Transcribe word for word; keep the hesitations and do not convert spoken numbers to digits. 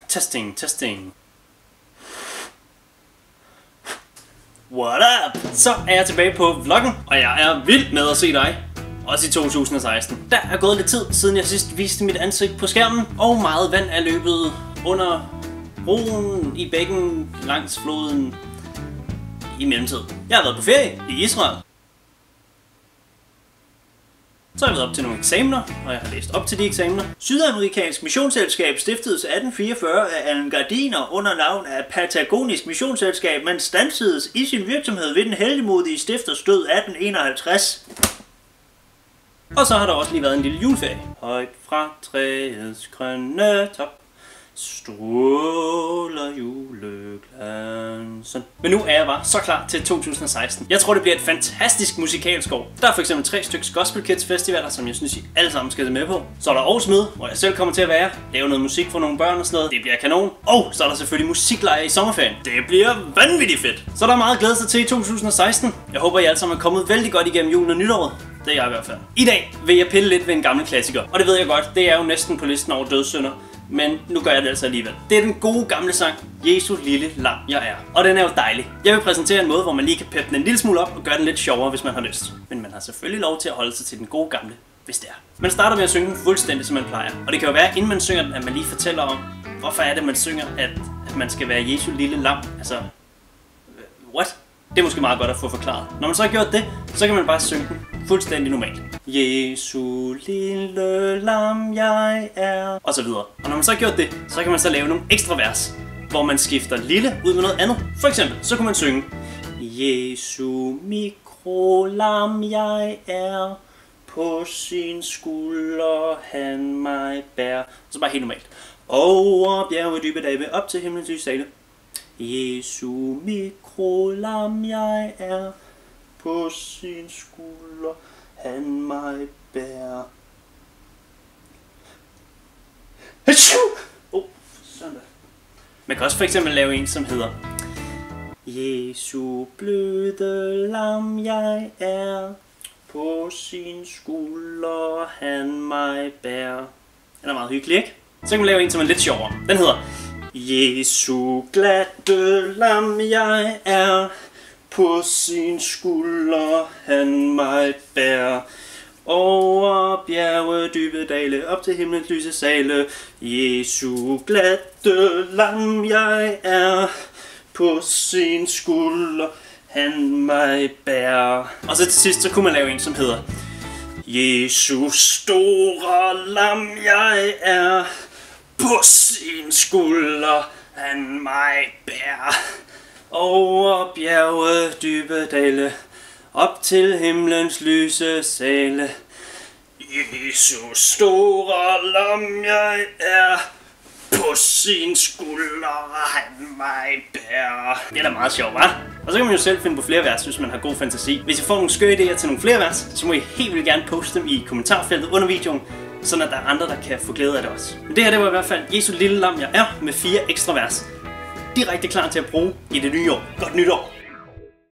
Testing, testing. What up? Så er jeg tilbage på vloggen, og jeg er vild med at se dig. Også i to tusind og seksten. Der er gået lidt tid, siden jeg sidst viste mit ansigt på skærmen, og meget vand er løbet under broen, i bækken, langs floden i mellemtiden. Jeg har været på ferie i Israel. Så har jeg været op til nogle eksamener, og jeg har læst op til de eksamener. Sydamerikansk Missionsselskab stiftedes atten fireogfyrre af Allen Gardiner under navn af Patagonisk Missionsselskab, men standsedes i sin virksomhed ved den heldigmodige stifters død atten enoghalvtreds. Og så har der også lige været en lille juleferie. Højt fra træets grønne top stråler juleglansen. Men nu er jeg bare så klar til to tusind og seksten. Jeg tror, det bliver et fantastisk musikalsk år. Der er for eksempel tre stykker Gospel Kids festivaler, som jeg synes, I alle sammen skal se med på. Så er der Aarhus Møde, hvor jeg selv kommer til at være. Lave noget musik for nogle børn og sådan noget. Det bliver kanon. Og så er der selvfølgelig musiklejre i sommerferien. Det bliver vanvittigt fedt. Så der er meget at glæde sig til i to tusind og seksten. Jeg håber, I alle sammen er kommet vældig godt igennem julen og nytåret. Det er jeg i hvert fald. I dag vil jeg pille lidt ved en gammel klassiker. Og det ved jeg godt, det er jo næsten på listen over dødssynder. Men nu gør jeg det altså alligevel. Det er den gode gamle sang, Jesu lille lam jeg er. Og den er jo dejlig. Jeg vil præsentere en måde, hvor man lige kan peppe den en lille smule op og gøre den lidt sjovere, hvis man har lyst. Men man har selvfølgelig lov til at holde sig til den gode gamle, hvis det er. Man starter med at synge den fuldstændig, som man plejer. Og det kan jo være, inden man synger den, at man lige fortæller om, hvorfor er det, man synger, at, at man skal være Jesu lille lam. Altså, what? Det er måske meget godt at få forklaret. Når man så har gjort det, så kan man bare synge den fuldstændig normalt. Jesu lille lam jeg er, og så videre. Og når man så har gjort det, så kan man så lave nogle ekstra vers, hvor man skifter lille ud med noget andet. For eksempel, så kunne man synge Jesu mikrolam jeg er, på sin skulder han mig bærer. Og så bare helt normalt. Over bjerge dybe dage, op til himlens lyse sale. Jesu mikrolam jeg er, på sin skulder han mig bærer. Oh, sådan der. Man kan også for eksempel lave en, som hedder Jesu bløde lam jeg er, på sin skulder han mig bærer. Den er meget hyggelig, ikke? Så kan man lave en, som er lidt sjovere. Den hedder Jesu glatte lam jeg er, på sin skulder han mig bærer. Over bjerge dybe dale, op til himlens lyse sale. Jesu glatte lam jeg er, på sin skulder han mig bærer. Og så til sidst, så kunne man lave en, som hedder Jesu store lam jeg er, på sin skulder han mig bærer. Over bjerge dybe dale, op til himlens lyse sale. Jesus store lam jeg er, på sin skulder han mig bærer. Det er da meget sjovt, hva'? Og så kan man jo selv finde på flere vers, hvis man har god fantasi. Hvis I får nogle skøre idéer til nogle flere vers, så må I helt vildt gerne poste dem i kommentarfeltet under videoen, sådan at der er andre, der kan få glæde af det også. Men det her, det var i hvert fald Jesu lille lam jeg er, med fire ekstra vers. Direkte klar til at bruge i det nye år. Godt nytår!